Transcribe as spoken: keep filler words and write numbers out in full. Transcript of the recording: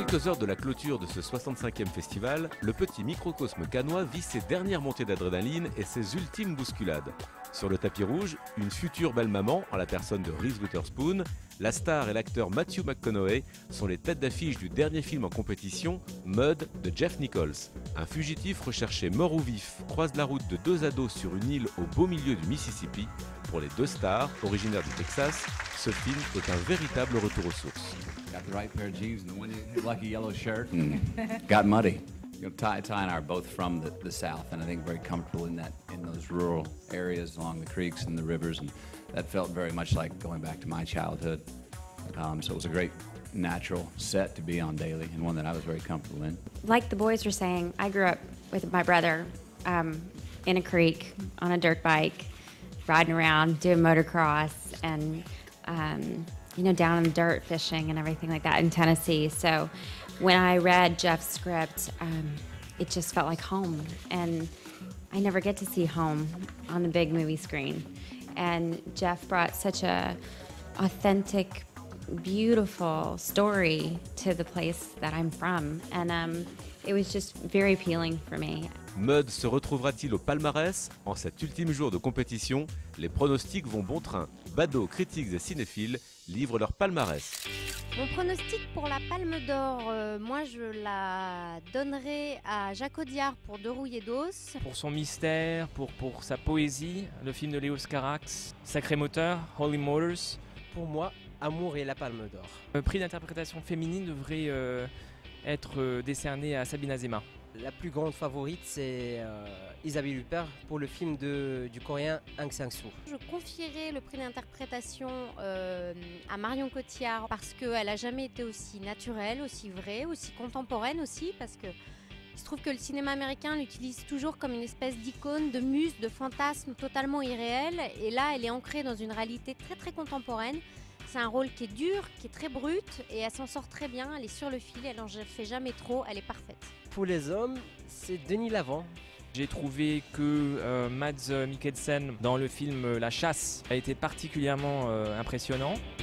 quelques heures de la clôture de ce soixante-cinquième festival, le petit microcosme cannois vit ses dernières montées d'adrénaline et ses ultimes bousculades. Sur le tapis rouge, une future belle maman, en la personne de Reese Witherspoon, la star et l'acteur Matthew McConaughey sont les têtes d'affiche du dernier film en compétition, Mud, de Jeff Nichols. Un fugitif recherché mort ou vif croise la route de deux ados sur une île au beau milieu du Mississippi. Pour les deux stars, originaires du Texas, ce film est un véritable retour aux sources. Got the right pair of jeans and the windy, lucky yellow shirt and got muddy. You know, Ty, Ty and I are both from the, the South, and I think very comfortable in that in those rural areas along the creeks and the rivers, and that felt very much like going back to my childhood. Um, so it was a great natural set to be on daily, and one that I was very comfortable in. Like the boys were saying, I grew up with my brother um, in a creek on a dirt bike, riding around, doing motocross, and um, you know, down in the dirt fishing and everything like that in Tennessee. So when I read Jeff's script, um, it just felt like home. And I never get to see home on the big movie screen. And Jeff brought such a authentic, beautiful story to the place that I'm from. And um, it was just very appealing for me. Mud se retrouvera-t-il au palmarès? En cet ultime jour de compétition, les pronostics vont bon train. Badauds, critiques et cinéphiles livrent leur palmarès. Mon pronostic pour la Palme d'Or, euh, moi je la donnerai à Jacques Audiard pour Deux rouillés d'os. Pour son mystère, pour, pour sa poésie, le film de Léos Carax, Sacré moteur, Holy Motors. Pour moi, Amour et la Palme d'Or. Le prix d'interprétation féminine devrait euh, être euh, décerné à Sabine Azema. La plus grande favorite, c'est euh, Isabelle Huppert pour le film de, du coréen Aung San Suu. Je confierai le prix d'interprétation euh, à Marion Cotillard parce qu'elle n'a jamais été aussi naturelle, aussi vraie, aussi contemporaine aussi, parce que il se trouve que le cinéma américain l'utilise toujours comme une espèce d'icône, de muse, de fantasme totalement irréel, et là elle est ancrée dans une réalité très très contemporaine. C'est un rôle qui est dur, qui est très brut, et elle s'en sort très bien, elle est sur le fil, elle n'en fait jamais trop, elle est parfaite. Pour les hommes, c'est Denis Lavant. J'ai trouvé que euh, Mads Mikkelsen dans le film La Chasse a été particulièrement euh, impressionnant.